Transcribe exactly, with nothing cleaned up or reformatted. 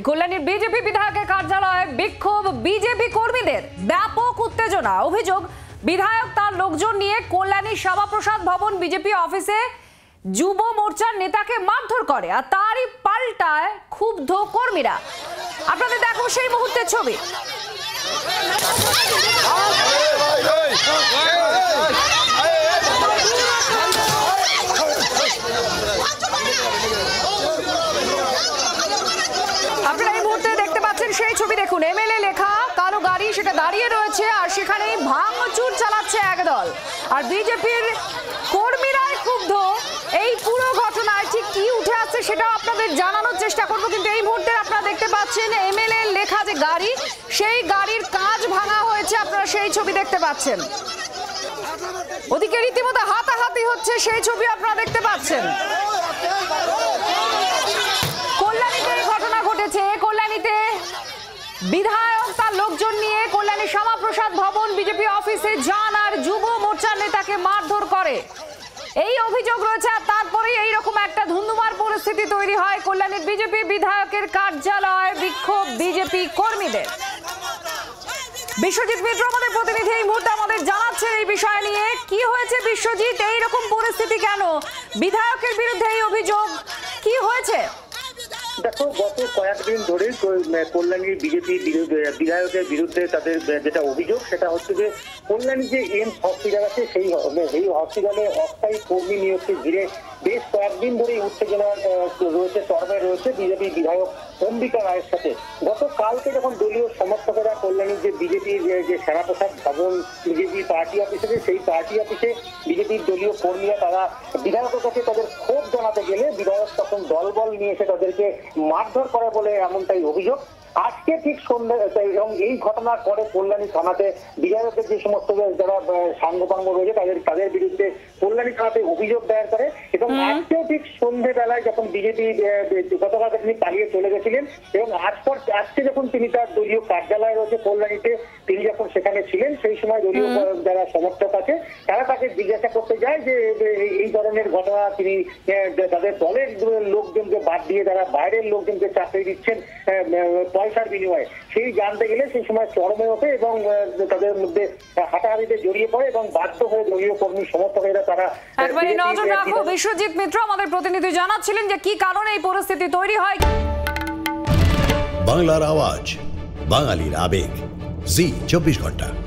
কল্যাণীর BJP বিধায়কের কার্যালয়ে বিক্ষোভ বিজেপি কর্মীদের, ব্যাপক উত্তেজনা। অভিযোগ, বিধায়ক তার লোকজন নিয়ে কল্যাণী শ্যামাপ্রসাদ ভবন বিজেপি অফিসে যুব মোর্চার নেতাকে মারধর করে, আর তারই পাল্টায় ক্ষুব্ধ কর্মীরা। আপনাদের দেখো সেই মুহূর্তের ছবি। আপনারা এই মুহূর্তে দেখতে পাচ্ছেন সেই ছবি, দেখুন এমএলএ লেখা কালো গাড়ি সেটা দাঁড়িয়ে রয়েছে, আর সেখানে ভাঙচুর চালাচ্ছে একদল, আর বিজেপির কর্মীরাই ক্ষুব্ধ। এই পুরো ঘটনায় ঠিক কি উঠে আসছে সেটাও আপনাদের জানানোর চেষ্টা করবো, কিন্তু এই মুহূর্তে আপনারা দেখতে পাচ্ছেন এমএলএ লেখা যে গাড়ি, সেই গাড়ির কাঁচ ভাঙা হয়েছে, আপনারা সেই ছবি দেখতে পাচ্ছেন। ওদিকে রীতিমতো হাতাহাতি হচ্ছে, সেই ছবি আপনারা দেখতে পাচ্ছেন। কল্যাণীতে এই ঘটনা ঘটেছে। কল্যাণীতে বিধায়ক তার লোকজন নিয়ে কল্যাণী শ্যামাপ্রসাদ ভবন বিজেপি অফিসে যান আর যুব মোর্চার নেতাকে মারধর করে, এই অভিযোগ রয়েছে। আর তারপরেই এইরকম একটা ধুন্ধুমার পরিস্থিতি তৈরি হয় কল্যাণীর বিজেপি বিধায়কের কার্যালয়ে বিক্ষোভ বিজেপি কর্মীদের। বিশ্বজিৎ মিত্র আমাদের প্রতিনিধি এই মুহূর্তে আমাদের জানাচ্ছেন এই বিষয় নিয়ে। কি হয়েছে বিশ্বজিৎ, এইরকম পরিস্থিতি কেন, বিধায়কের বিরুদ্ধে এই অভিযোগ, কি হয়েছে? দেখো, গত কয়েকদিন ধরে কল্যাণীর বিজেপি বিধায়কের বিরুদ্ধে তাদের যেটা অভিযোগ সেটা হচ্ছে যে কল্যাণী যে এমস হসপিটাল আছে সেই এই হসপিটালে অস্থায়ী কর্মী নিয়োগকে ঘিরে বেশ কয়েকদিন ধরেই উত্তেজনা রয়েছে, চরমে রয়েছে বিজেপি বিধায়ক অম্বিকা রায়ের সাথে। গতকালকে যখন দলীয় সমর্থকেরা কল্যাণীর যে বিজেপির যে শ্যামাপ্রসাদ ভবন বিজেপি পার্টি অফিসে, সেই পার্টি অফিসে বিজেপির দলীয় কর্মীরা তারা বিধায়কের কাছে তাদের ক্ষোভ জানাতে গেলে বিধায়ক তখন দলবল নিয়ে এসে তাদেরকে মারধর করে বলে এমনটাই অভিযোগ। আজকে ঠিক সন্ধ্যা এবং এই ঘটনার পরে কল্যাণী থানাতে বিধায়কের যে সমস্ত যারা সাঙ্গপাঙ্গ রয়েছে তাদের তাদের বিরুদ্ধে কল্যাণী থানাতে অভিযোগ দায়ের করে, এবং আজকেও ঠিক সন্ধ্যেবেলায় যখন বিজেপি গতকালকে তিনি পালিয়ে চলে গেছিলেন এবং আজ পর আজকে যখন তিনি তার দলীয় কার্যালয় রয়েছে কল্যাণীতে, তিনি যখন সেখানে ছিলেন সেই সময় দলীয় যারা সমর্থক আছে তারা তাকে জিজ্ঞাসা করতে যায় যে এই ধরনের ঘটনা তিনি তাদের দলের লোকজনকে বাদ দিয়ে তারা বাইরের লোকজনকে চাকরি দিচ্ছেন পয়সার বিনিময়ে, সেই জানতে গেলে সেই সময় চরমে ওঠে এবং তাদের মধ্যে হাঁটাহাঁটিতে জড়িয়ে পড়ে এবং বাধ্য হয়ে দলীয় কর্মী সমর্থকেরা তারা একবারে নজর রাখো। বিশ্বজিৎ মিত্র আমাদের প্রতিনিধি জানাচ্ছিলেন যে কি কারণে এই পরিস্থিতি তৈরি হয়। বাংলার আওয়াজ, বাঙালির আবেগ, জি চব্বিশ ঘন্টা।